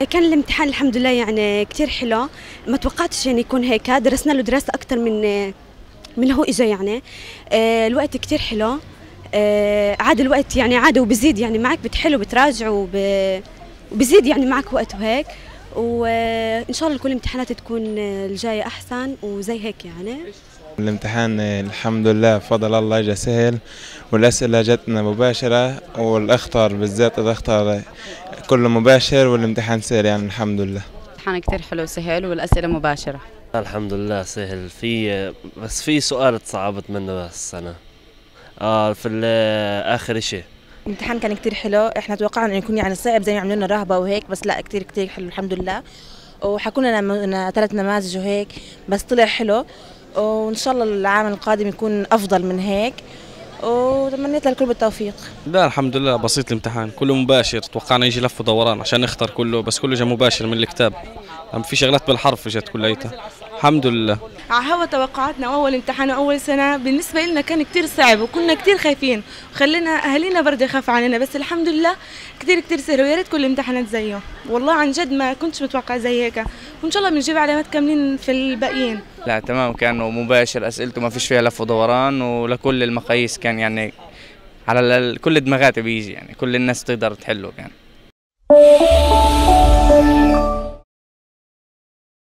كان الامتحان الحمد لله يعني كتير حلو. ما توقعتش يعني يكون هيك، درسنا له دراسة أكتر من هو إجا يعني. الوقت كتير حلو. عاد الوقت يعني عاد وبزيد يعني معك بتحلو بتراجع وبزيد يعني معك وقت وهيك. وإن شاء الله كل الامتحانات تكون الجاية أحسن وزي هيك يعني. الامتحان الحمد لله بفضل الله اجى سهل، والأسئلة جتنا مباشرة، والأخطر بالذات الأخطر كله مباشر، والامتحان سهل يعني الحمد لله. الامتحان كتير حلو وسهل والأسئلة مباشرة. الحمد لله سهل، بس في سؤال تصعبت منه بس أنا في آخر إشي. الامتحان كان كتير حلو، احنا توقعنا انه يكون يعني صعب زي ما عملوا لنا رهبه وهيك، بس لا كتير كتير حلو الحمد لله. وحكوا لنا 3 نماذج وهيك، بس طلع حلو. وان شاء الله العام القادم يكون افضل من هيك، وتمنيت للكل بالتوفيق. لا الحمد لله بسيط الامتحان، كله مباشر. توقعنا يجي لف ودوران عشان نختار كله، بس كله جا مباشر من الكتاب. في شغلات بالحرف اجت كليتها الحمد لله. هو توقعاتنا اول امتحان واول سنه بالنسبه لنا كان كتير صعب، وكنا كتير خايفين وخلينا اهالينا برضه يخافوا علينا، بس الحمد لله كتير كتير سهل، ويا ريت كل الامتحانات زيه. والله عن جد ما كنتش متوقع زي هيك، وان شاء الله بنجيب علامات كاملين في الباقيين. لا تمام، كانه مباشر، اسئلته ما فيش فيها لف ودوران، ولكل المقاييس كان يعني على كل الدماغات بيجي، يعني كل الناس تقدر تحله كان.